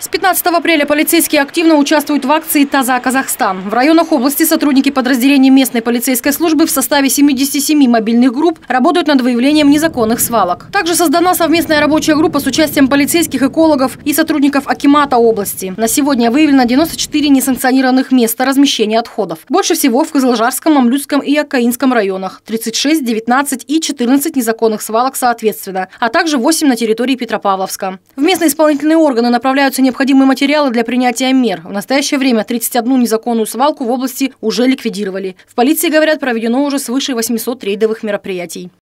С 15 апреля полицейские активно участвуют в акции «Таза Казахстан». В районах области сотрудники подразделений местной полицейской службы в составе 77 мобильных групп работают над выявлением незаконных свалок. Также создана совместная рабочая группа с участием полицейских, экологов и сотрудников акимата области. На сегодня выявлено 94 несанкционированных места размещения отходов. Больше всего в Кызылжарском, Мамлютском и Аккаинском районах – 36, 19 и 14 незаконных свалок соответственно, а также 8 на территории Петропавловска. В местные исполнительные органы направляются необходимые материалы для принятия мер. В настоящее время 31 незаконную свалку в области уже ликвидировали. В полиции, говорят, проведено уже свыше 800 рейдовых мероприятий.